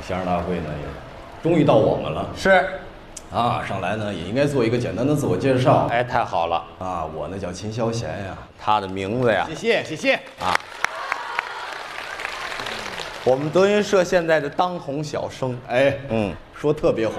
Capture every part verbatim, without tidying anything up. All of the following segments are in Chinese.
相声大会呢也终于到我们了。 是， 啊，上来呢也应该做一个简单的自我介绍。 哎，太好了啊，我呢叫秦霄贤呀。 他的名字呀， 谢谢谢谢啊。我们德云社现在的当红小生， 哎， 嗯， 说特别红。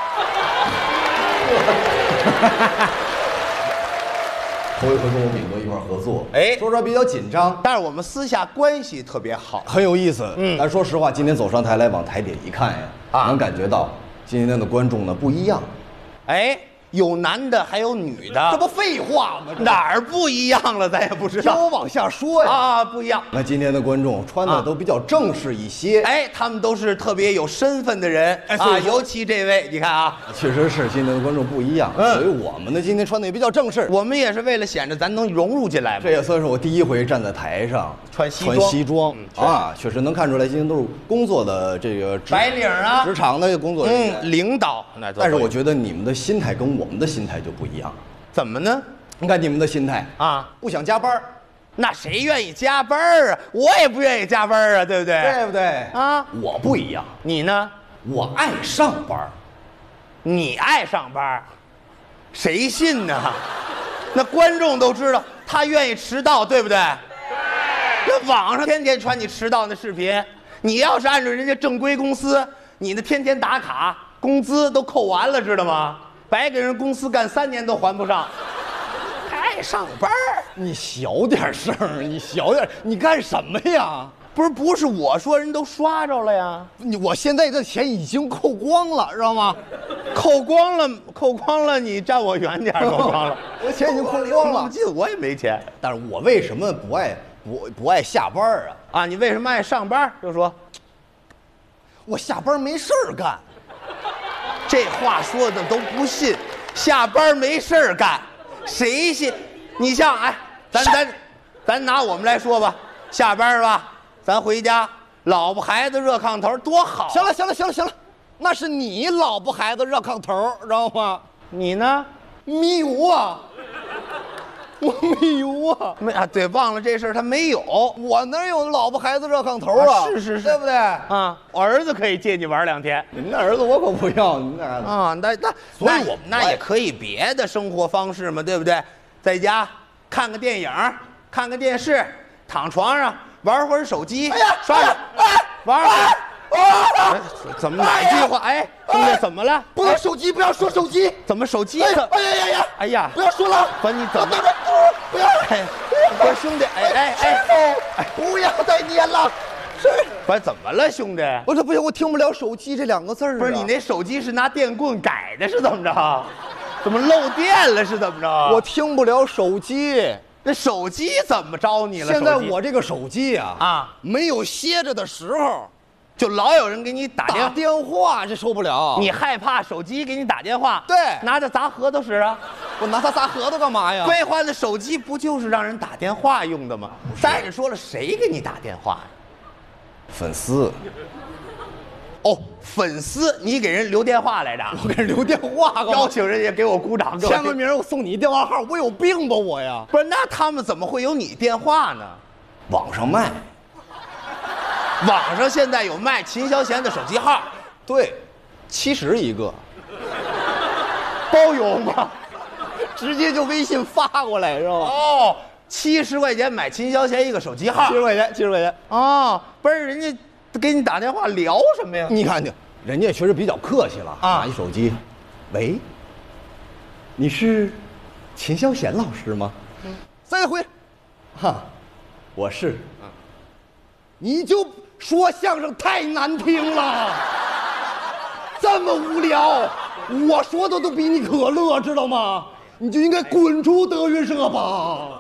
头一回跟我秉哥一块儿合作， 哎说实话比较紧张， 但是我们私下关系特别好。 很有意思。 嗯但说实话，今天走上台来往台底一看呀， 啊能感觉到今天的观众呢不一样。 哎，有男的还有女的， 这不废话吗？ 哪儿不一样了？咱也不知道听我往下说呀。 啊，不一样。 那今天的观众穿的啊都比较正式一些， 哎，他们都是特别有身份的人啊， 哎所以说尤其这位，你看啊， 确实是今天的观众不一样， 嗯所以我们呢今天穿的也比较正式。 我们也是为了显着咱能融入进来嘛这。也算是我第一回站在台上穿西装穿西装嗯是啊，确实能看出来今天都是工作的这个职白领啊职场的工作人员。 嗯，领导那都会。 但是我觉得你们的心态跟我们的心态就不一样。 怎么呢？ 你看你们的心态， 啊， 不想加班儿， 那谁愿意加班儿啊？我也不愿意加班儿啊，对不对？ 对不对？ 啊， 我不一样， 你呢？ 我爱上班儿。 你爱上班儿，谁信呢？那观众都知道他愿意迟到，对不对？那网上天天传你迟到的视频，你要是按照人家正规公司，你那天天打卡，工资都扣完了，知道吗？白给人公司干三年都还不上，还爱上班儿？ 你小点声儿，你小点儿，你干什么呀？ 不是不是我说，人都刷着了呀， 你我现在这钱已经扣光了，知道吗？ 扣光了，扣光了，你站我远点儿，扣光了， 我钱已经扣光了我。记得我也没钱但是我为什么不爱不不爱下班儿啊？ 啊！你为什么爱上班？就说我下班没事儿干。 这话说的都不信，下班没事儿干，谁信？你像哎，咱咱咱拿我们来说吧，下班是吧？咱回家，老婆孩子热炕头多好。 行了行了行了行了，那是你老婆孩子热炕头，知道吗？ 你呢？ 没有啊，我没有啊， 没啊？对，忘了这事儿，他没有我哪有老婆孩子热炕头啊？ 啊是是是对不对？ 啊。我儿子可以借你玩两天您那儿子我可不要，您那儿子。 啊。那那那所以我那也可以别的生活方式嘛，对不对？在家看个电影，看个电视，躺床上玩会儿手机， 哎呀， 刷刷哎， 玩会儿。 哎哎怎么哪句话？哎，兄弟，怎么了？ 不能手机，不要说手机。 怎么手机哎怎？ 哎呀呀呀！ 哎呀， 不要说了， 不是你怎么？ 不要， 哎，不是兄弟，哎哎哎， 哎，不要再念了。是， 不是怎么了，兄弟？ 我这不行，我听不了手机这两个字儿啊。 不是你那手机是拿电棍改的，是怎么着？怎么漏电了？是怎么着？ 我听不了手机。 那手机怎么着你了？ 现在手机我这个手机啊啊没有歇着的时候， 就老有人给你打电打话， 电话这受不了。 你害怕手机给你打电话？ 对拿着砸核桃使啊！ 我拿它砸核桃干嘛呀？ 废话，那手机不就是让人打电话用的吗？再者说了，谁给你打电话呀？ 粉丝， 哦，粉丝，你给人留电话来着？ 我给人留电话干嘛邀请人家给我鼓掌，给我签个名，我送你电话号，我有病吧我呀？ 不是，那他们怎么会有你电话呢？ 网上卖， 网上现在有卖秦霄贤的手机号， 对，七十一个， 包邮吗？ 直接就微信发过来是吧？ 哦，七十块钱买秦霄贤一个手机号七。十块钱，七十块钱。 哦，不是，人家给你打电话聊什么呀？ 你看听，人家确实比较客气了啊拿一手机，喂，你是秦霄贤老师吗？嗯，再回，哈，我是。你就说相声太难听了，这么无聊，我说的都比你可乐，知道吗？你就应该滚出德云社吧。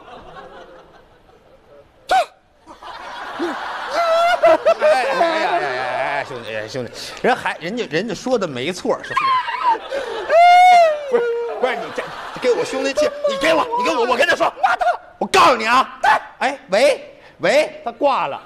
这。 哎哎哎哎哎哎，兄弟哎兄弟，人还人家人家说的没错，是不是？不是你这给我兄弟气，你给我你给我我跟他说，我告诉你啊，哎喂喂，他挂了。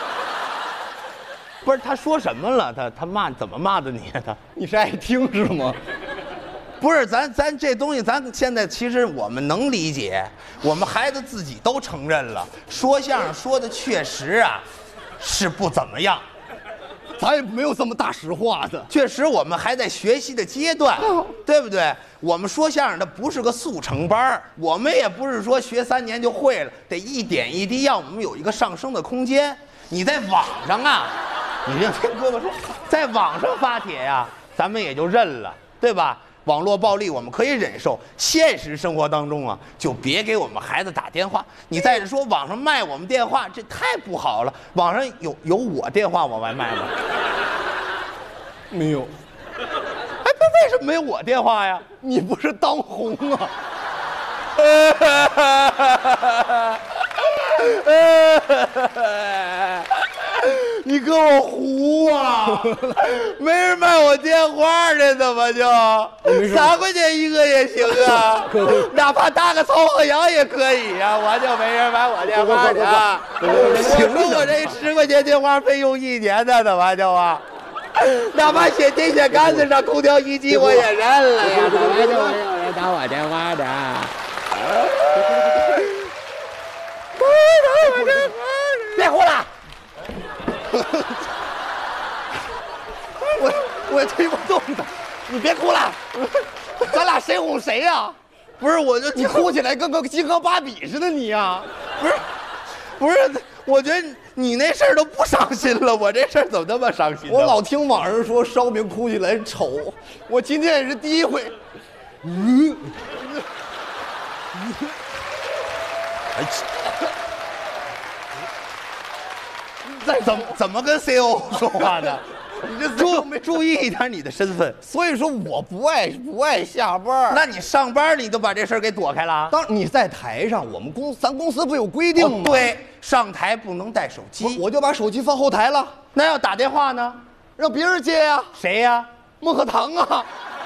不是他说什么了？他他骂怎么骂的你啊？他你是爱听是吗？ 不是咱咱这东西，咱现在其实我们能理解，我们孩子自己都承认了，说相声说的确实啊是不怎么样。 咱也没有这么大实话的。 确实，我们还在学习的阶段，对不对？我们说相声的不是个速成班儿，我们也不是说学三年就会了，得一点一滴，让我们有一个上升的空间。你在网上啊，你这听哥哥说，在网上发帖呀、咱们也就认了，对吧？网络暴力我们可以忍受，现实生活当中啊，就别给我们孩子打电话。你再者说网上卖我们电话，这太不好了。网上有有我电话往外卖吗？ 没有。 哎，那为什么没有我电话呀？ 你不是当红啊？ 你跟我胡啊！没人卖我电话的，怎么就三块钱一个也行啊？哪怕打个曹鹤阳也可以呀、啊，我就没人买我电话的。我说我这十块钱电话费用一年的，怎么就啊？哪怕写电线杆子上空调一击我也认了呀，怎么就没有人打我电话的？ 别哭了。我我也推不动的，你别哭了，咱俩谁哄谁呀？ 不是，我就你哭起来跟个金刚芭比似的，你呀？ 不是，不是，我觉得你那事儿都不伤心了，我这事儿怎么那么伤心呢？ 我老听网上说烧饼哭起来丑，我今天也是第一回。嗯， 哎，再怎么怎么跟 C O 说话呢？ 你这注注意一点你的身份。 所以说我不爱不爱下班。 那你上班你都把这事儿给躲开了？ 当你在台上，我们公咱公司不有规定吗？ 哦、对，上台不能带手机， 我就把手机放后台了。 那要打电话呢？ 让别人接呀、啊。 谁呀、啊？ 孟鹤堂啊。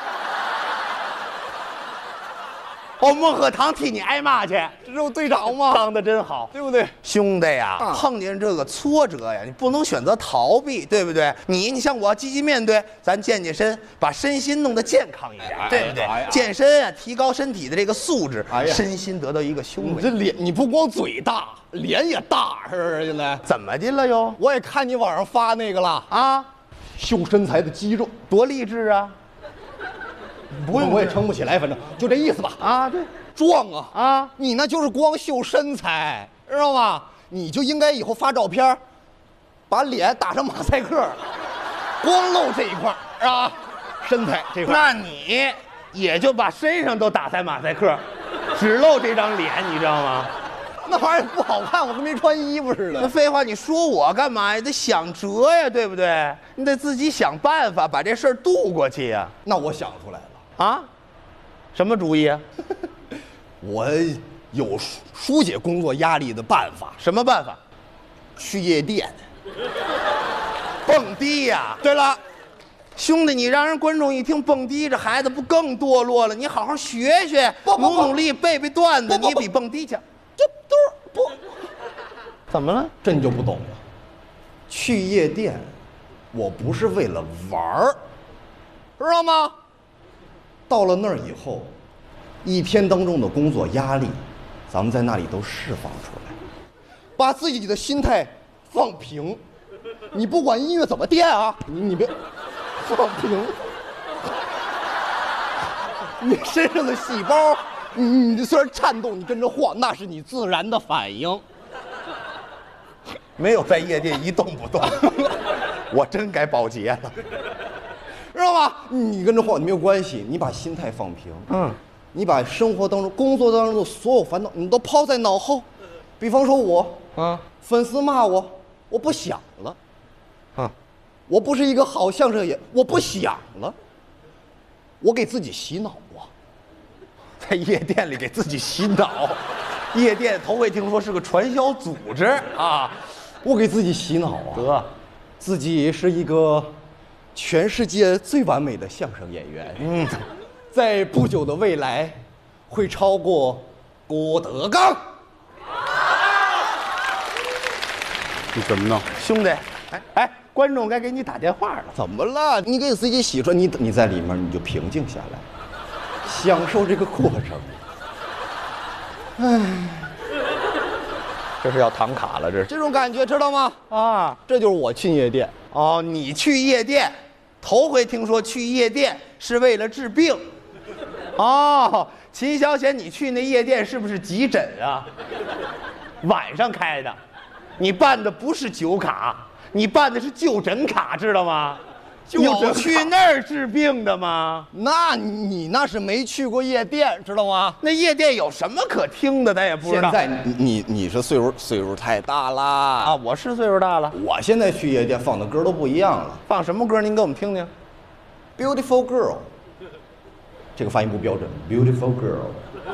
哦，孟鹤堂替你挨骂去， 这是我队长吗？ 当的真好， 对不对？ 兄弟呀， 啊、 碰见这个挫折呀，你不能选择逃避，对不对？你你像我积极面对，咱健健身，把身心弄得健康一点，哎、对不对？哎、健身啊，提高身体的这个素质，哎、身心得到一个修为。 你这脸，你不光嘴大，脸也大，是不是？现在怎么的了又？ 我也看你网上发那个了啊，秀身材的肌肉， 多励志啊！ 不用，我也撑不起来，反正就这意思吧。 啊，对， 壮啊啊！ 你那就是光秀身材，知道吗？你就应该以后发照片，把脸打上马赛克，光露这一块啊，身材这块。 那你也就把身上都打在马赛克，只露这张脸，你知道吗？ 那玩意儿不好看，我跟没穿衣服似的。 那废话，你说我干嘛呀？得想辙呀，对不对？你得自己想办法把这事儿渡过去呀。 那我想出来了。 啊，什么主意啊？ 我有疏解工作压力的办法。 什么办法？ 去夜店， 蹦迪呀！ 对了， 兄弟，你让人观众一听蹦迪，这孩子不更堕落了？你好好学学，努努力背背段子，你比蹦迪强。 这都是不， 怎么了？ 这你就不懂了。去夜店，我不是为了玩儿，知道吗？到了那儿以后，一天当中的工作压力，咱们在那里都释放出来，把自己的心态放平。你不管音乐怎么电啊，你你别放平，你身上的细胞，你你虽然颤动，你跟着晃，那是你自然的反应。 没有在夜店一动不动，我真该保洁了。 知道吗？你跟着晃没有关系，你把心态放平，嗯，你把生活当中、工作当中的所有烦恼，你都抛在脑后。比方说我，啊，粉丝骂我，我不想了，啊，我不是一个好相声演员，我不想了，我给自己洗脑啊， 在夜店里给自己洗脑，夜店头回听说是个传销组织啊， 我给自己洗脑啊， 得， 自己是一个全世界最完美的相声演员，嗯，在不久的未来，会超过郭德纲。 你怎么弄，兄弟？哎哎，观众该给你打电话了。 怎么了？你给自己洗出来，你你在里面你就平静下来，享受这个过程。唉， 这是要唐卡了，这是这种感觉知道吗？ 啊， 这就是我进夜店。 哦，你去夜店，头回听说去夜店是为了治病。哦，秦小贤，你去那夜店是不是急诊啊？晚上开的，你办的不是酒卡，你办的是就诊卡，知道吗？有去那儿治病的吗？ 那你那是没去过夜店，知道吗？ 那夜店有什么可听的，咱也不知道。 现在你你你是岁数岁数太大啦啊！我是岁数大了， 我现在去夜店放的歌都不一样了。 放什么歌？您给我们听听。 Beautiful girl， 这个发音不标准。Beautiful girl。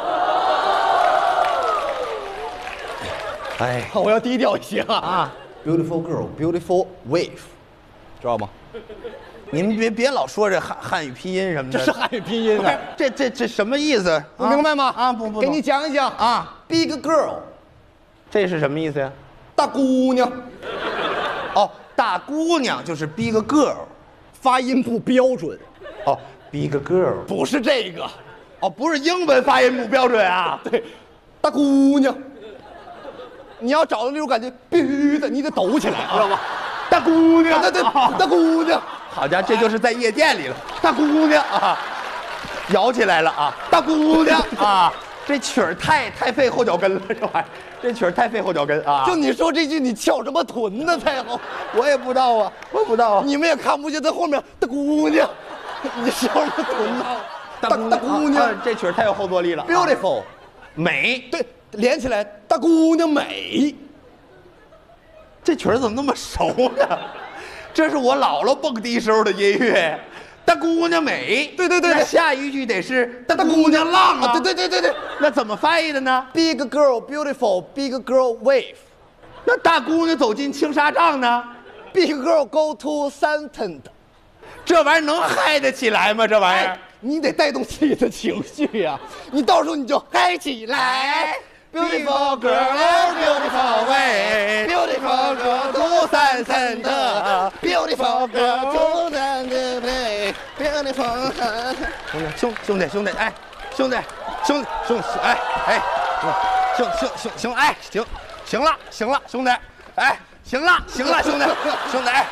哎， 我要低调一些啊！ 啊 Beautiful girl, beautiful wave， 知道吗？ 你们别别老说这汉汉语拼音什么的， 这是汉语拼音啊！ 这这这什么意思？ 不明白吗？ 啊，不不， 给你讲一讲啊。 Big girl， 这是什么意思呀？ 大姑娘。 哦，大姑娘就是 big girl， 发音不标准。 哦 ，big girl 不是这个， 哦，不是英文发音不标准啊。 对，大姑娘。你要找到那种感觉，必须的，你得抖起来，知道吗？ 大姑娘， 对对，大姑娘。 好家伙，这就是在夜店里了，大姑娘啊，摇起来了啊，大姑娘啊，这曲儿太太费后脚跟了，这玩意儿，这曲儿太费后脚跟啊。 就你说这句，你翘什么臀呢才好？ 我也不知道啊，我不知道啊。 你们也看不见在后面大姑娘，你翘什么臀呢？大大姑娘， 啊这曲儿太有后坐力了。 ，beautiful， 美， 对，连起来，大姑娘美。 这曲儿怎么那么熟呢？这是我姥姥蹦迪时候的音乐。大姑娘美， 对对对对那下一句得是大姑娘浪啊。 对对对对对那怎么翻译的呢？ ，Big girl beautiful, big girl wave。 那大姑娘走进青纱帐呢？ Big girl go to Santan。 这玩意儿能嗨得起来吗？这玩意儿。 你得带动自己的情绪呀、啊，你到时候你就嗨起来。Beautiful girl, beautiful way, beautiful girl to Santan。Beautiful girl to Santan。Beautiful。 兄兄弟兄弟哎，兄弟兄弟兄弟哎哎，兄兄兄兄哎行行了行了兄弟哎行了行了兄弟兄弟哎。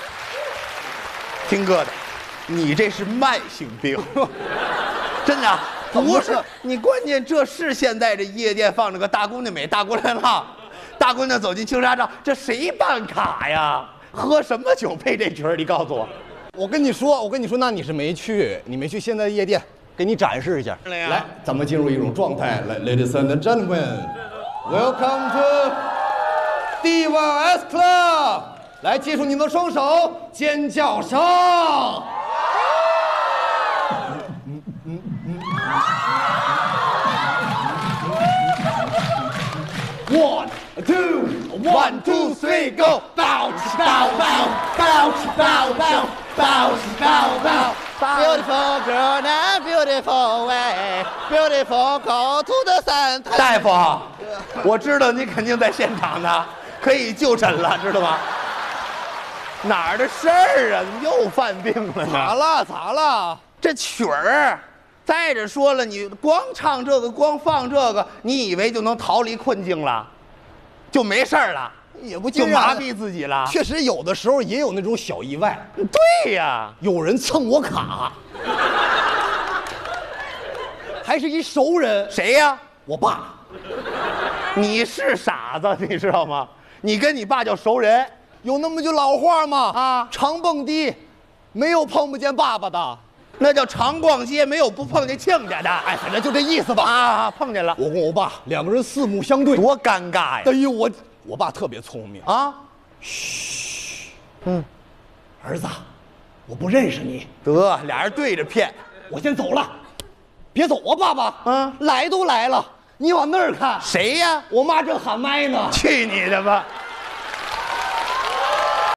听哥的，你这是慢性病，真的不是你。关键这是现在这夜店放着个大姑娘美，大姑娘浪，大姑娘走进青纱帐，这谁办卡呀？喝什么酒配这曲儿？你告诉我。 我跟你说，我跟你说，那你是没去，你没去现在的夜店，给你展示一下。 来呀来，咱们进入一种状态。来 ，Ladies and gentlemen, welcome to D one S Club。来，接触你们的双手，尖叫声。One, two, one, two, three, go! Bounce, bounce, bounce, bounce, bounce, bounce, bounce, bounce. Beautiful girl and beautiful way, beautiful go to the sun. 大夫，我知道你肯定在现场呢，可以就诊了，知道吗？哪儿的事儿啊？怎么又犯病了呢？ 咋了？咋了？ 这曲儿，再者说了，你光唱这个，光放这个，你以为就能逃离困境了，就没事儿了， 也不就麻痹自己了？ 确实有的时候也有那种小意外。 对呀， 有人蹭我卡，还是一熟人。 谁呀？ 我爸。 你是傻子，你知道吗？你跟你爸叫熟人。 有那么句老话吗？ 啊， 常蹦迪，没有碰不见爸爸的。 那叫常逛街，没有不碰见亲家的。 哎，反正就这意思吧。 啊，碰见了。 我跟我爸两个人四目相对， 多尴尬呀！ 哎呦，我我爸特别聪明啊。 嘘， 嗯， 儿子，我不认识你。 得，俩人对着骗。 我先走了，别走啊，爸爸。 嗯， 来都来了，你往那儿看。 谁呀？ 我妈正喊麦呢。 去你的吧！